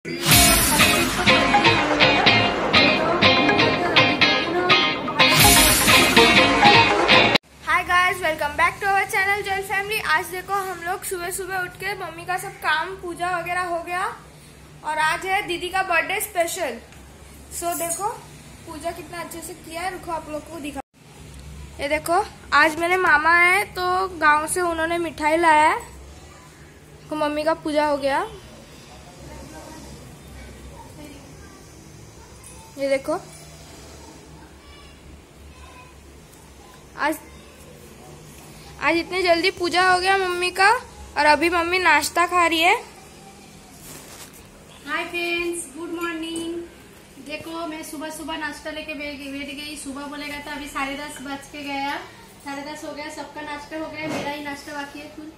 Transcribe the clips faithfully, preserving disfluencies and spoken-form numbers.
Hi guys, welcome back to our channel Joy family. आज देखो हम लोग सुबह सुबह उठ के मम्मी का सब काम पूजा वगैरह हो गया और आज है दीदी का बर्थडे स्पेशल। सो देखो पूजा कितना अच्छे से किया है। रुको आप लोग को दिखा। ये देखो आज मेरे मामा है तो गांव से उन्होंने मिठाई लाया है तो मम्मी का पूजा हो गया। ये देखो आज आज इतनी जल्दी पूजा हो गया मम्मी का और अभी मम्मी नाश्ता खा रही है। Hi friends, good morning. देखो मैं सुबह सुबह नाश्ता लेके बैठ गई। सुबह बोलेगा तो अभी साढ़े दस बज के गया, साढ़े दस हो गया। सबका नाश्ता हो गया, मेरा ही नाश्ता बाकी है कुल।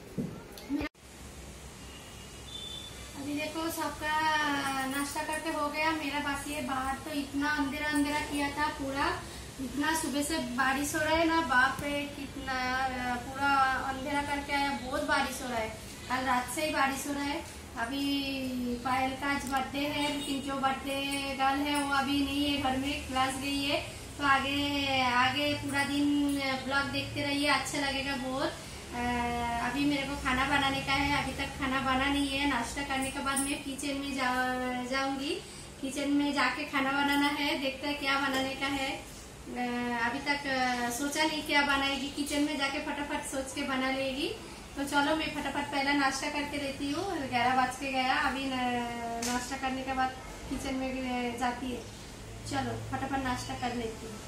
अभी देखो सबका नाश्ता करके हो गया, मेरा बाकी है। बाहर तो इतना अंधेरा अंधेरा किया था पूरा, इतना सुबह से बारिश हो रहा है ना, बाप रे कितना पूरा अंधेरा करके आया। बहुत बारिश हो रहा है, कल रात से ही बारिश हो रहा है। अभी पायल का आज बर्थडे है, लेकिन जो बर्थडे गर्ल है वो अभी नहीं है, घर में क्लास गई है। तो आगे आगे पूरा दिन ब्लॉग देखते रहिए, अच्छा लगेगा बहुत। अभी मेरे को खाना बनाने का है, अभी तक खाना बना नहीं है। नाश्ता करने के बाद मैं किचन में जा, जाऊंगी। किचन में जाके खाना बनाना है, देखते हैं क्या बनाने का है। अभी तक सोचा नहीं क्या बनाएगी, किचन में जाके फटाफट सोच के बना लेगी। तो चलो मैं फटाफट पहला नाश्ता करके देती हूँ। ग्यारह बज के गया, अभी नाश्ता करने के बाद किचन में जाती है। चलो फटाफट नाश्ता कर लेती हूँ।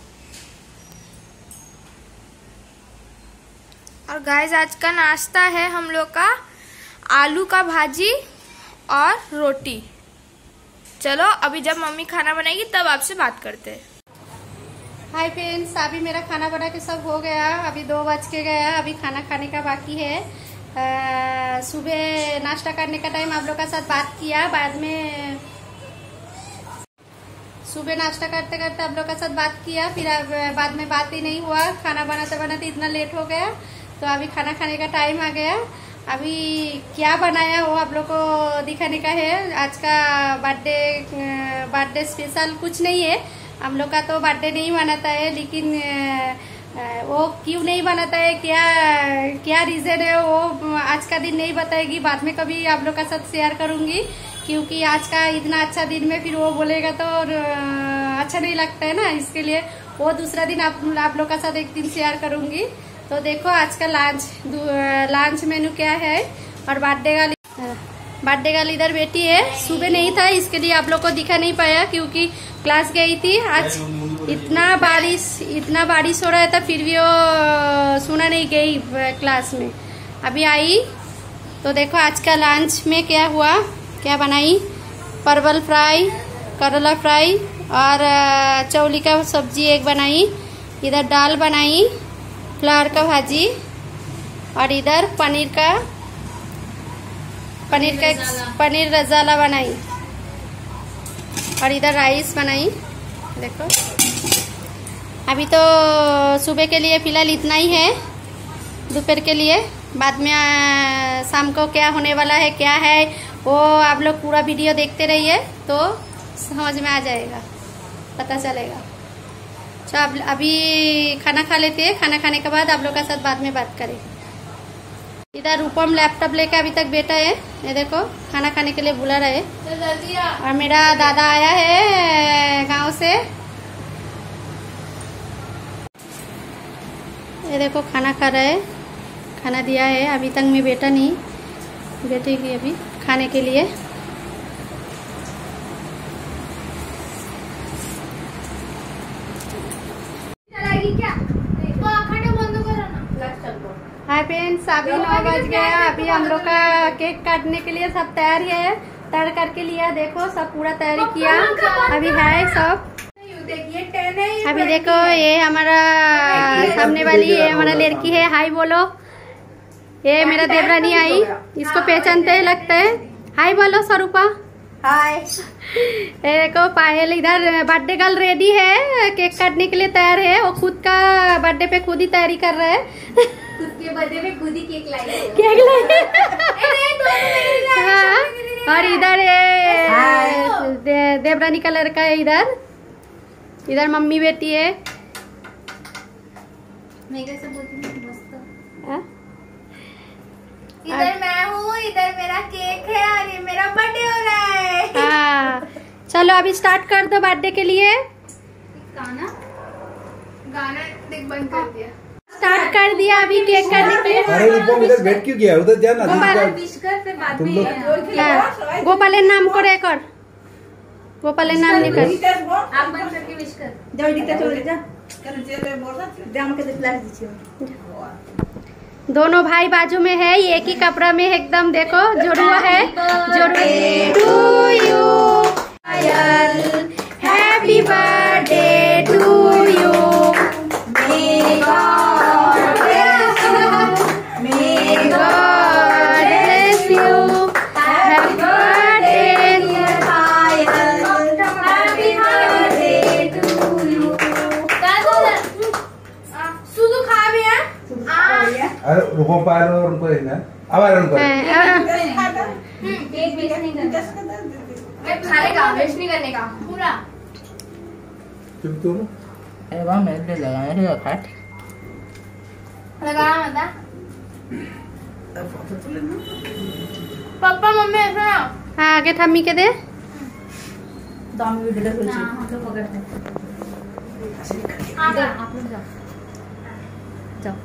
और गाइस आज का नाश्ता है हम लोग का आलू का भाजी और रोटी। चलो अभी जब मम्मी खाना बनाएगी तब आपसे बात करते हैं। हाय फ्रेंड्स, अभी मेरा खाना बना के सब हो गया। अभी दो बज के गया, अभी खाना खाने का बाकी है। आ, सुबह नाश्ता करने का टाइम आप लोग का साथ बात किया, बाद में सुबह नाश्ता करते करते आप लोग का साथ बात किया, फिर बाद में बात ही नहीं हुआ। खाना बनाते बनाते इतना लेट हो गया, तो अभी खाना खाने का टाइम आ गया। अभी क्या बनाया वो आप लोग को दिखाने का है। आज का बर्थडे बर्थडे स्पेशल कुछ नहीं है। हम लोग का तो बर्थडे नहीं मनाता है, लेकिन वो क्यों नहीं बनाता है, क्या क्या रीजन है, वो आज का दिन नहीं बताएगी, बाद में कभी आप लोग का साथ शेयर करूंगी। क्योंकि आज का इतना अच्छा दिन में फिर वो बोलेगा तो अच्छा नहीं लगता है ना, इसके लिए वो दूसरा दिन आप आप लोग का साथ एक दिन शेयर करूंगी। तो देखो आज का लंच लंच मेनू क्या है। और बर्थडे का बर्थडे का इधर बेटी है, सुबह नहीं था इसके लिए आप लोग को दिखा नहीं पाया क्योंकि क्लास गई थी। आज इतना बारिश इतना बारिश हो रहा था, फिर भी वो सुना नहीं गई क्लास में। अभी आई तो देखो आज का लंच में क्या हुआ, क्या बनाई। परवल फ्राई, करेला फ्राई और चौली का सब्जी एक बनाई। इधर दाल बनाई, फ्लावर का भाजी, और इधर पनीर का पनीर का पनीर रजाला बनाई, और इधर राइस बनाई। देखो अभी तो सुबह के लिए फिलहाल इतना ही है, दोपहर के लिए। बाद में आ, शाम को क्या होने वाला है क्या है वो आप लोग पूरा वीडियो देखते रहिए तो समझ में आ जाएगा, पता चलेगा। तो अब अभी खाना खा लेते हैं, खाना खाने के बाद आप लोग का साथ बाद में बात करें। इधर रूपम लैपटॉप लेके अभी तक बैठा है, ये देखो खाना खाने के लिए बुला रहे। और मेरा दादा आया है गांव से, ये देखो खाना खा रहा है, खाना दिया है। अभी तक मैं बैठा नहीं, बैठेगी अभी खाने के लिए। हाय फ्रेंड्स, अभी नौ बज गया। अभी हम लोग का केक काटने के लिए सब तैयारी है, तैयार करके लिया। देखो सब पूरा तैयारी किया, अभी है सब। अभी देखो ये हमारा सामने वाली ये हमारा लड़की है, हाय बोलो। ये मेरा देवरानी आई, इसको पहचानते है लगता है। हाय बोलो स्वरूपा। हाय। देखो पायल इधर बर्थडे गर्ल रेडी है, केक काटने के लिए तैयार है। वो खुद का बर्थडे पे खुद ही तैयारी कर रहा है। खुद के बर्थडे पे खुद ही केक लाई केक लाई। हाँ, और इधर देवरानी का लड़का है इधर, इधर मम्मी बेटी है। मैं कैसे बोलती हूँ मस्त। इधर मैं हूँ, इधर मेरा केक है और ये मेरा बर्थडे हो रहा है। हाँ चलो अभी स्टार्ट कर दो बर्थडे के लिए। गाना गाना देख बंद कर दिया। स्टार्ट कर दिया अभी केक करने के लिए। अरे रूपम इधर बैठ क्यों गया? उधर जा ना। विश कर फिर बाद तुम में लोग हाँ, गोपाल नाम को कर, गोपाल नाम नहीं कर। आप बंद करके विश कर। दोनों भाई बाजू में है, एक ही कपड़ा में एकदम देखो जुड़वा है। जुड़वा to you happy birthday to you. May God bless you. May God bless you. Happy birthday dear Payal. Happy birthday to you. सुधु खा भी है। अरे रूपम पायल और उनको देना। अब आ उनको। केक वेस्ट नहीं करना। मैं खाएगा, वेस्ट नहीं करने का पूरा। चुप तुम। अरे वाह मेरे लिए लगाया रे खाट लगा मत। पापा मम्मी ऐसा ना। हाँ आगे थम्मी के दे। हम लोग पकड़ते हैं। आप लोग जाओ जाओ।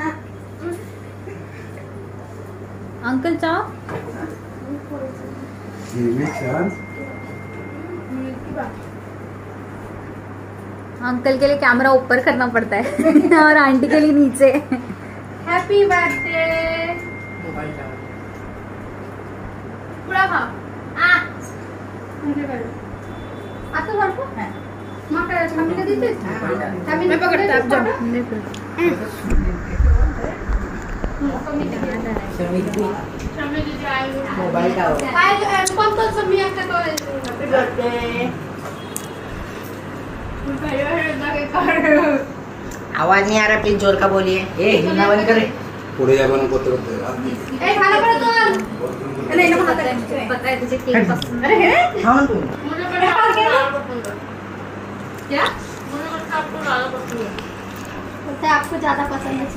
अंकल चाओ। अंकल के लिए कैमरा ऊपर करना पड़ता है और आंटी के लिए नीचे। Happy birthday. पूरा खा। आ आप तो घर को मां का थम्मी के दीजिए। थम्मी मैं पकड़ता आप जाओ। मोबाइल का कौन कौन सब मियां का तो हैप्पी बर्थडे। आवाज नहीं आ रहा, प्लीज जोर का बोलिए। ए हिलना बंद करे। पुढे जा बनू करते करते। ए खाना पड़ा तो नहीं ना पता है तुझे केक पसंद है। हाँ तू मुझे बड़ा पसंद है। क्या मुझे लगता है आपको ज्यादा पसंद है। तो आपको ज्यादा पसंद है।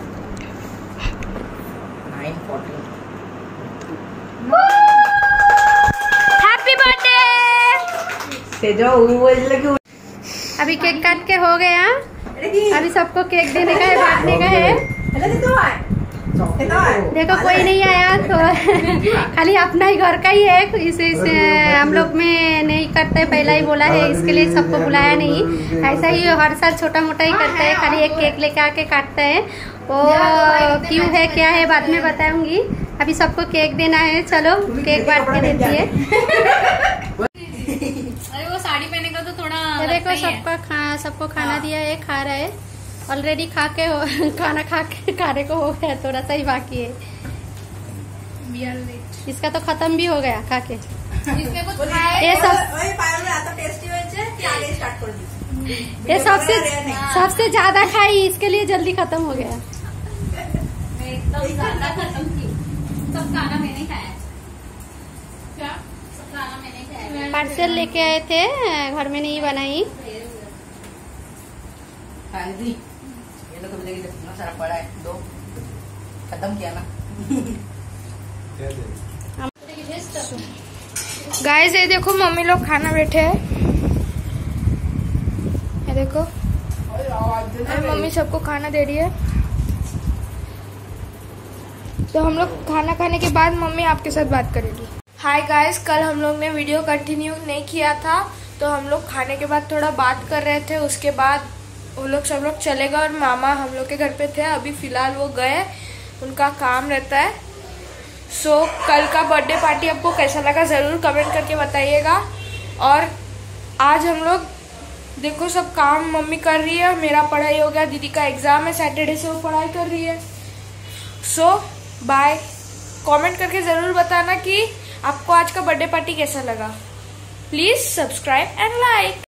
Nine forty happy birthday. से जो बोल लगी। अभी केक काट के हो गया, अभी सबको केक देने का है, बांटने का है। देखो कोई नहीं आया तो खाली अपना ही घर का ही है, इसे, इसे हम लोग में नहीं करते, पहला ही बोला है, इसके लिए सबको बुलाया नहीं। ऐसा ही हर साल छोटा मोटा ही करता है, खाली एक केक लेके आके काटता है। वो क्यों है क्या है बाद में बताऊंगी। अभी सबको केक देना है, चलो केक बांट के देती है। अरे वो साड़ी पहने का तो थोड़ा तो देखो सबका खा सबको खाना दिया है, खा रहा है ऑलरेडी। खा के हो, खाना खा के खाने को हो गया, थोड़ा सा ही बाकी है। इसका तो खत्म भी हो गया खा के। ये सब ये सबसे सबसे ज्यादा खाई, इसके लिए जल्दी खत्म हो गया। एकदम ज्यादा खत्म की। सब खाना मैंने खाया। क्या सब खाना मैंने खाया। पार्सल लेके आए थे, घर में नहीं बनाई। ये लोग कभी इतना सारा पड़ा है, दो खत्म किया ना। गाइस ये देखो मम्मी लोग खाना बैठे हैं, ये देखो अरे मम्मी सबको खाना दे रही है। तो हम लोग खाना खाने के बाद मम्मी आपके साथ बात करेगी। हाय गाइस, कल हम लोग ने वीडियो कंटिन्यू नहीं किया था, तो हम लोग खाने के बाद थोड़ा बात कर रहे थे। उसके बाद वो लोग सब लोग चले गए और मामा हम लोग के घर पे थे। अभी फिलहाल वो गए, उनका काम रहता है। सो so, कल का बर्थडे पार्टी आपको कैसा लगा ज़रूर कमेंट करके बताइएगा। और आज हम लोग देखो सब काम मम्मी कर रही है, मेरा पढ़ाई हो गया, दीदी का एग्ज़ाम है सैटरडे से, वो पढ़ाई कर रही है। सो बाय। कमेंट करके ज़रूर बताना कि आपको आज का बर्थडे पार्टी कैसा लगा। Please subscribe and like.